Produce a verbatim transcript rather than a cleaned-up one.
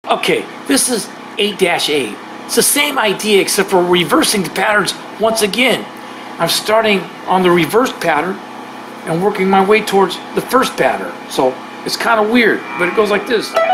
Okay, this is eight dash eight. It's the same idea except for reversing the patterns once again. I'm starting on the reverse pattern and working my way towards the first pattern. So it's kind of weird, but it goes like this.